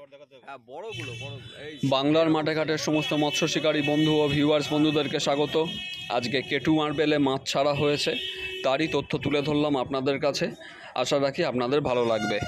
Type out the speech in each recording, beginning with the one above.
বাংলার মাঠে ঘাটের সমস্ত মৎস্য শিকারী বন্ধু ও ভিউয়ার্স বন্ধুদেরকে স্বাগত। আজকে কেটু মারবেলে মাছ ছাড়া হয়েছে, তারই তথ্য তুলে ধরলাম আপনাদের কাছে। আশা রাখি আপনাদের ভালো লাগবে।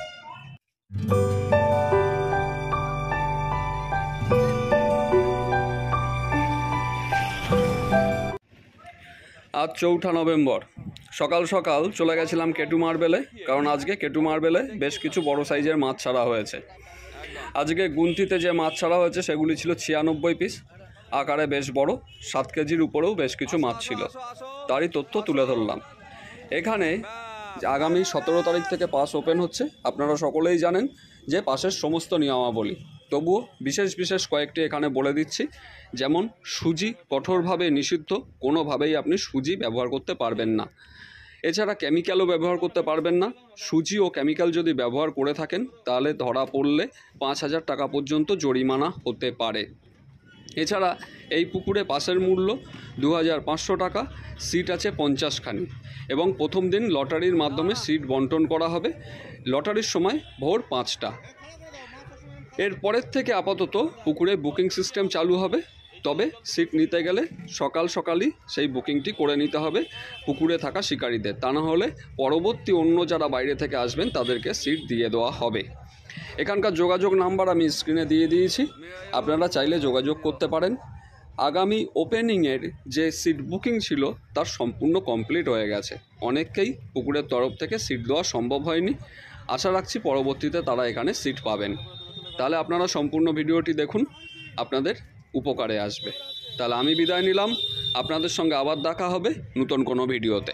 আজ 4 নভেম্বর সকাল সকাল চলে গেছিলাম কেটু মারবেলে, কারণ আজকে কেটু মারবেলে বেশ কিছু বড় সাইজের মাছ ছাড়া হয়েছে। আজকে গুনতিতে যে মাছ ছাড়া হয়েছে সেগুলি ছিল 96 পিস, আকারে বেশ বড়, 7 কেজির উপরেও বেশ কিছু মাছ ছিল, তারই তথ্য তুলে ধরলাম। এখানে আগামী 17 তারিখ থেকে পাস ওপেন হচ্ছে। আপনারা সকলেই জানেন যে পাসের সমস্ত নিয়মাবলী, তবুও বিশেষ বিশেষ কয়েকটি এখানে বলে দিচ্ছি। যেমন সুজি কঠোরভাবে নিষিদ্ধ, কোনোভাবেই আপনি সুজি ব্যবহার করতে পারবেন না। এছাড়া কেমিক্যালও ব্যবহার করতে পারবেন না। সুজি ও কেমিক্যাল যদি ব্যবহার করে থাকেন তাহলে ধরা পড়লে 5,000 টাকা পর্যন্ত জরিমানা হতে পারে। এছাড়া এই পুকুরে পাসের মূল্য 2,500 টাকা, সিট আছে 50খানি, এবং প্রথম দিন লটারির মাধ্যমে সিট বন্টন করা হবে। লটারির সময় ভোর 5টা। এরপরের থেকে আপাতত পুকুরে বুকিং সিস্টেম চালু হবে, তবে সিট নিতে গেলে সকাল সকালই সেই বুকিংটি করে নিতে হবে পুকুরে থাকা শিকারীদের, তা না হলে পরবর্তী অন্য যারা বাইরে থেকে আসবেন তাদেরকে সিট দিয়ে দেওয়া হবে। এখানকার যোগাযোগ নাম্বার আমি স্ক্রিনে দিয়ে দিয়েছি, আপনারা চাইলে যোগাযোগ করতে পারেন। আগামী ওপেনিংয়ের যে সিট বুকিং ছিল তার সম্পূর্ণ কমপ্লিট হয়ে গেছে। অনেককেই পুকুরের তরফ থেকে সিট দেওয়া সম্ভব হয়নি, আশা রাখছি পরবর্তীতে তারা এখানে সিট পাবেন। তাহলে আপনারা সম্পূর্ণ ভিডিওটি দেখুন, আপনাদের উপকারে আসবে। তাহলে আমি বিদায় নিলাম, আপনাদের সঙ্গে আবার দেখা হবে নতুন কোনো ভিডিওতে।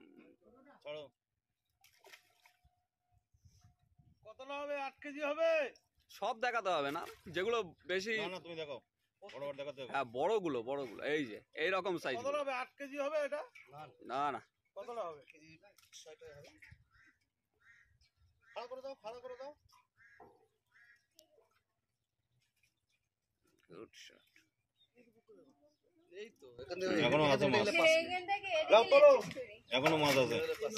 কতটা হবে? 8 কেজি হবে? সব দেখাতে হবে না, যেগুলো বেশি। না তুমি দেখো, বড় বড় দেখাতে হবে। হ্যাঁ, বড়গুলো, এই যে এইরকম সাইজ। কতটা হবে? 8 কেজি হবে এটা? না না, কতটা হবে? কেজি 6 টাকা হবে। খাড়া করে দাও, খাড়া করে দাও। Good shot. এই তো এখনো আছে মাছ। যাও তোলো, এখনো মাছ আছে।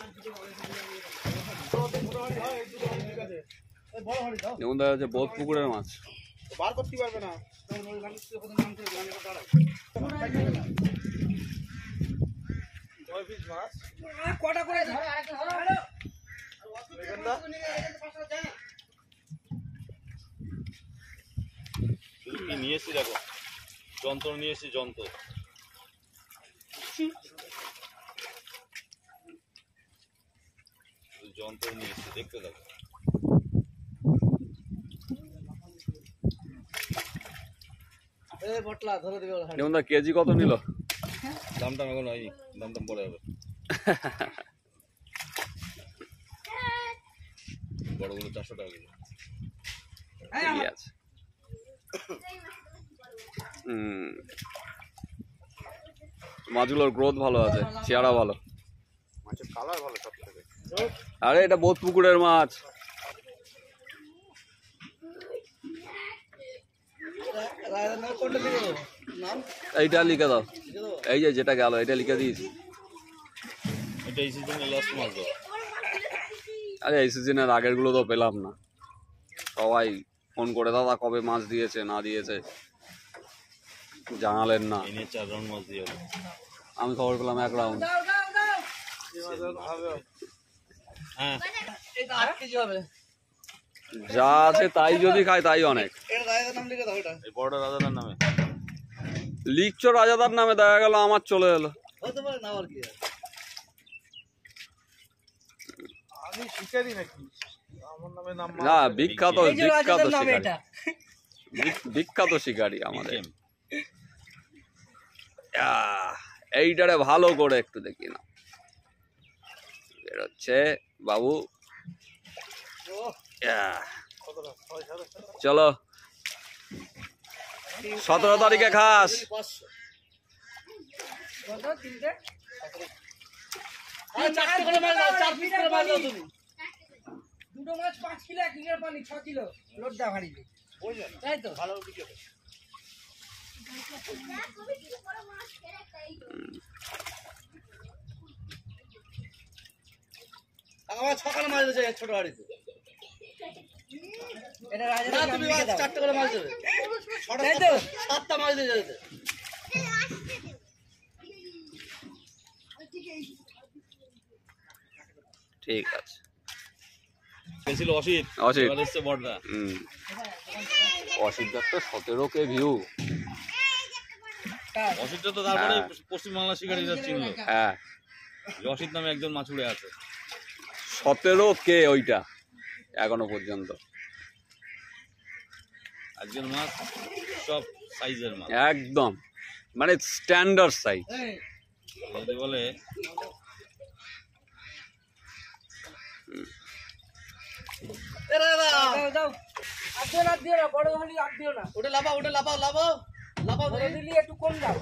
যেমন দেখা যাচ্ছে বহুত পুকুরের মাছ বার করতে পারবে না। কটা করে নিয়ে এসছি, দেখো যন্ত্র নিয়ে এসছি, যন্ত্র। যন্ত্র নিয়ে এসছি, দেখতে দেখো। যেমন কেজি কত নিল? দামটা এখন হয়নি, দামটা পরে হবে। বড়গুলো 400 টাকা কিলো। ঠিকই আছে। মাছগুলোর গ্রোথ ভালো আছে, চেহারা ভালো, মাছের কালার ভালো সব থেকে। আরে এটা বহুত পুকুরের মাছ। এইটা লিখে দাও, এই যে যেটা গেল এটা লিখে দিয়েছি। এটা এই সিজনে লাস্ট মাছ দাও। আরে এই সিজনের আগের গুলো তো পেলাম না, সবাই ফোন করে দাদা কবে মাছ দিয়েছে না দিয়েছে জানালেন না। এনে 4 রাউন্ড মাছ দিয়ে হবে। আমি খবর পেলাম 1 রাউন্ড। হ্যাঁ, এটা 8 কেজি হবে। যা আছে তাই যদি খায় তাই অনেক। এর রাজার নাম লিখে দাও। এটা এই বড়টা রাজাদার নামে লিখছো রাজাদার নামে, দেখা গেল আমার চলে এলো। হতে পারে না, আর কি আমি শিকারি নাকি আমার নামে নাম? না, বিখ্যাত এই যে রাজার নাম শিকারী, এটা। বিখ্যাত শিকারী আমাদের। এইটারে ভালো করে একটু দেখি না, বেরোচ্ছে বাবু। চলো 17 তারিখে খাস। দুটো মাছ 5 কিলো, 1 লিটার পানি 6 কিলো লোড দা ভারী, তাই তো ভালো দিকে। আমার সকালে মাছ দিয়েছে ছোট হাড়িতে। এটা রাজা তুমি আজ 4টা করে মাছ দেবে। তাই তো 7টা মাছ দিয়ে যেতে। ঠিক আছে। গেছিল অসিত, অসিত। এবার এসছে বড়দা। Asit Dutta 17K view. অসিতটা তো তারপরে হ্যাঁ। পশ্চিমবাংলা শিকারীরা চিনলো। হ্যাঁ, যে অসিত নামে একজন মাছুড়ে আছে। 17K ওইটা এখনো পর্যন্ত। একজন মাছ সব সাইজের মাছ। একদম মানে স্ট্যান্ডার্ড সাইজ। যদি বলে দাও দাও আর দিও না বড় হলি আর দিও না ওটা লাফাও, ওটা লাফাও, লাফাও, লাফাও। বড় দিলি একটু কম দাও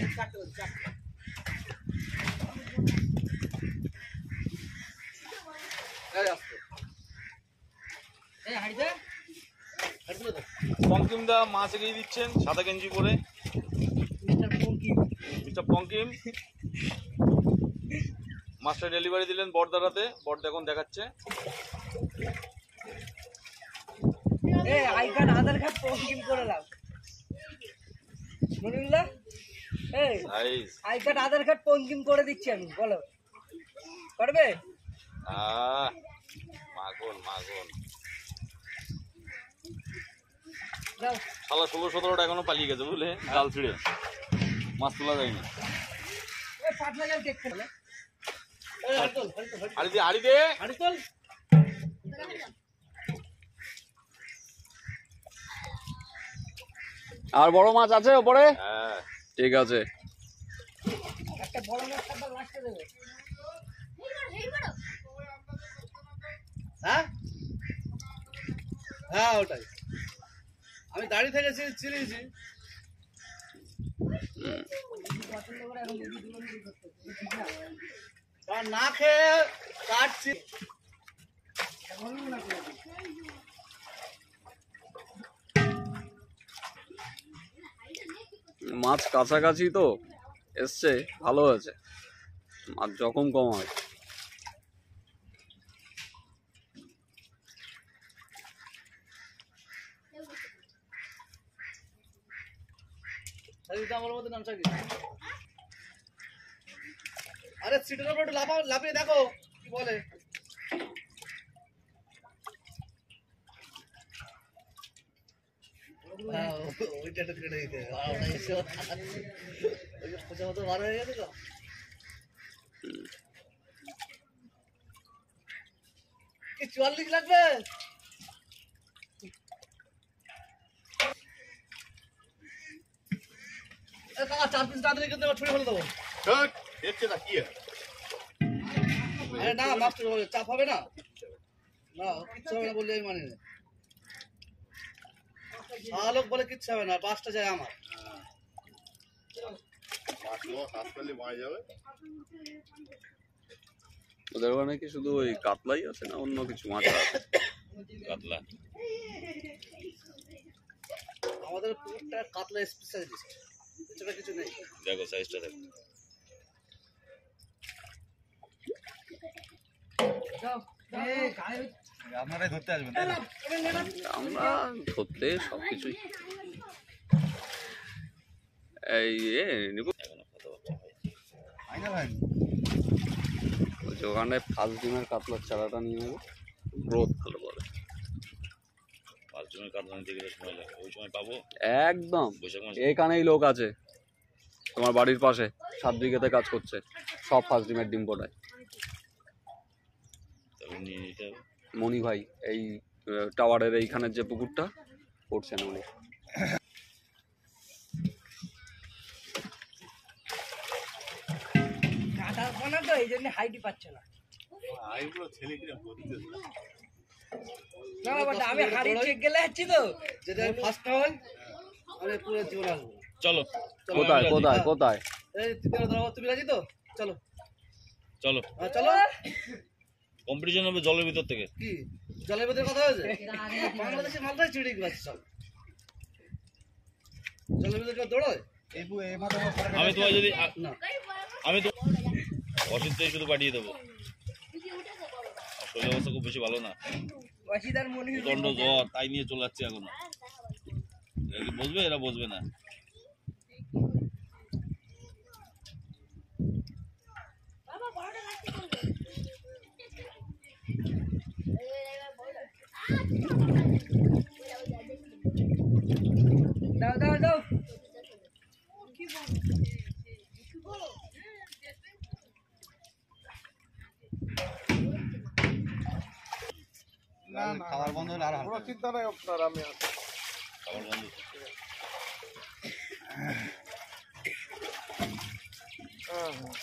এই হাড়িতে পঙ্কিম দা মাছ এগিয়ে দিচ্ছেন 7 কেজি করে। মিস্টার পঙ্কিম মাছটা ডেলিভারি দিলেন বড়দারাতে। বড়দা এখন দেখাচ্ছে। এই আই কার্ড আধার কার্ড পঙ্কিম করে দাও মনিরুল্লাহ এই nice. I card Aadhaar card পঙ্কিম করে দিচ্ছি আমি বলো করবে মাখন মাখন। দাও শালা 16-17টা এখনো পালিয়ে গেছে বুঝলে, জাল ছিঁড়ে মাছ তোলা যায়নি। এই পাতলা জাল দেখতে হলে আড়ি দে, আড়ি দে। হাড়ি তোল। আর বড় মাছ আছে ওপরে? হ্যাঁ ঠিক আছে। একটা বড় মাছ খাবার লাস্টে দেবে হ্যাঁ হ্যাঁ ওটাই। আমি দাঁড়িয়ে থেকে চিনিয়েছি। আর না খেয়ে কাটছি। মাছ কাছাকাছি তো এসছে, ভালো হয়েছে। মাছ জখম কম হয়। আমার মধ্যে নামছা কি? আরে সিটের উপর একটু লাফাও, লাফিয়ে দেখো কি বলে। ওইটা একটু কেটে দিতে খোঁচা মতো বার হয়ে গেছে তো। কি 44 লাগবে? কাকা 4 পিস রাত্রে কিন্তু ছুড়ে ফেলে দেবো। দেখছে না কি আরে না মাস্টার বলে চাপ হবে না, না কিচ্ছু হবে না বললে আমি মানি না। আলোক বলে কিচ্ছু হবে না, বাসটা যায় আমার। ওদের ওখানে কি শুধু ওই কাতলাই আছে না অন্য কিছু মাছ আছে? কাতলা। আমাদের পুকুরটা কাতলা স্পেশালিস্ট, এছাড়া কিছু নেই। দেখো সাইজটা দেখো। দাও এই গায়ে আপনারাই ধরতে আসবেন তাই না? আমরা ধরতে সবকিছুই এই নিবো। এখনো কথাবার্তা বলছি ওখানে ফার্স্ট ডিমের কাতলার চারাটা নিয়ে নেবো, গ্রোথ ভালো করে। পাঁচজনের কাতলা নিতে গেলে সময় লাগে, ওই সময় পাবো? একদম। বৈশাখ মাসে? এখানেই লোক আছে তোমার বাড়ির পাশে, 7 বিঘাতে কাজ করছে, সব ফার্স্ট ডিমের ডিম ফোটায়। তবে নিয়ে নিতে হবে। মণি ভাই এই টাওয়ারের এইখানের যে পুকুরটা করছেন উনি। কাটার কোনা তো এই জন্য হাইটই পাচ্ছে না না বাবা আমি হাড়ি চেক গেলে যাচ্ছি তো যদি আমি ফার্স্ট হই আমি পুরো জীবন আসবো। চলো কোথায় কোথায় কোথায়? এই তুমি রাজি তো? চলো চলো চলো। কম্পিটিশন হবে জলের ভিতর থেকে। কি জলের ভেতরে কথা হয়েছে? বাংলাদেশের মালটাই চিড়ে গেছে সব। জলের ভেতরে কেউ দৌড়ায়? আমি তোমায় যদি না আমি তো অসিতটাই শুধু পাঠিয়ে দেবো, শরীর অবস্থা খুব বেশি ভালো না, অসিদার মনে হয় প্রচন্ড জ্বর, তাই নিয়ে চলে যাচ্ছে এখন। এরা কি বসবে? এরা বসবে না। দাও দাও দাও খাবার বন্ধ হলে আর কোনো চিন্তা নাই আপনার, আমি আছি। খাবার বন্ধ। হ্যাঁ হ্যাঁ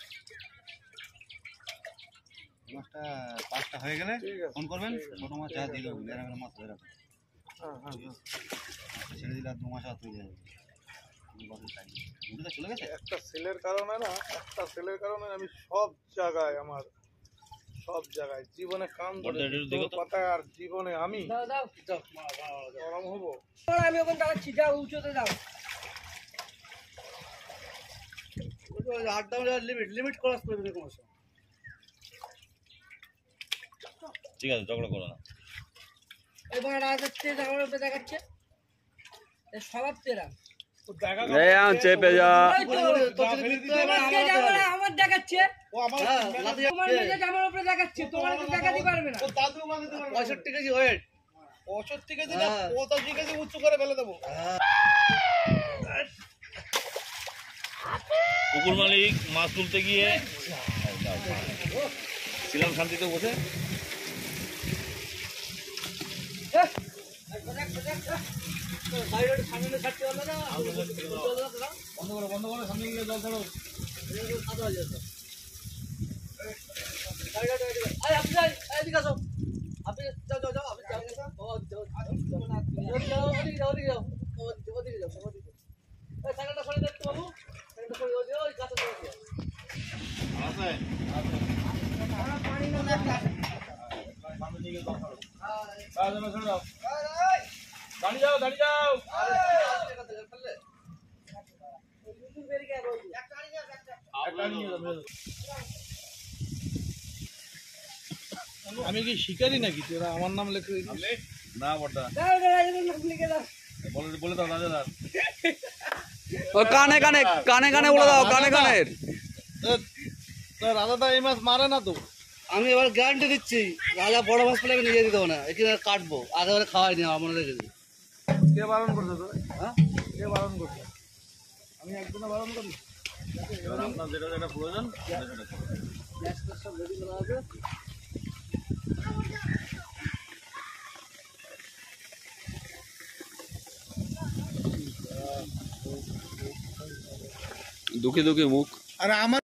মাছটা 5টা হয়ে গেলে ঠিক আছে। ফোন করবেন, ছোট মাছ যা দিয়ে দেবো, গ্রামের মাছ ধরে রাখবেন, হ্যাঁ হ্যাঁ হ্যাঁ। ছেড়ে দিলে আর 2 মাস আর তৈরি যাবে। চলে গেছে। একটা সেলের কারণে না, একটা সেলের কারণে আমি সব জায়গায়, আমার সব জায়গায় জীবনে কাম ধরে বড়টা একটু দেখো তো। পাতায়, আর জীবনে আমি দাও দাও যাও, গরম হবো। আমি ওখানে দাঁড়াচ্ছি, যাও উঁচুতে দাও। আড্ডা লিমিট ক্রস করে দেবে কোনো সময়। ঠিক আছে, ঝগড়া করো না। এবার রাজাচ্ছে জামার উপরে দেখাচ্ছে, এ স্বভাব তেরা। তো দেখা চেপে যা। ওই তো, তোমাকে জামার আমার দেখাচ্ছে, ও আমার তোমার মেয়ে জামার উপরে দেখাচ্ছে, তোমার তো দেখাতে পারবে না। ও দাদু বানাতে পারবে 65 কেজি ওয়েট। 65 কেজি না, হ্যাঁ। 85 কেজি উঁচু করে ফেলে দেবো। পুকুর মালিক মাছ তুলতে গিয়ে ছিলাম শান্তিতে বসে। বাইরে সামনে ছাড়তে পারলো না। বন্ধ করো, সামনে গিয়ে জল ছাড়ো। এদিকে আসো। আপনি যাও যাও যাও, আপনি যাও যাও। ওদিকে যাও, ওদিকে যাও, ওদিকে যাও, ওদিকে যাও, ওদিকে যাও। এই সাইকেলটা সরিয়ে দেখতে বাবু, সাইকেলটা সরিয়ে ওই যে ওই গাছের তলায় দিয়ে। আছে পানি না লাগলে দাঁড়িয়ে যাও, দাঁড়িয়ে যাও। আমি কি শিকারি নাকি তোরা আমার নাম লেখে না বড়টা দাও দাও রাজার নাম লিখে দাও। বলে দাও রাজাদার। ও কানে কানে কানে কানে বলে দাও, কানে কানে। রাজাদা এই মাছ মারে না তো? আমি এবার গ্যারান্টি দিচ্ছি, রাজা বড় মাছ পেলে আমি নিজে দিতে হবে না, এখানে কাটবো, আগে বারে খাওয়াই নি আমার মনে রেখেছি। কে বারণ করছে তো? হ্যাঁ কে বারণ করছে? আমি একজনে বারণ করি? এবার আপনার যেটা যেটা প্রয়োজন সেটা করুন। গ্যাসটা সব রেডি করা হবে। দুঃখে দুঃখে মুখ। আরে আমার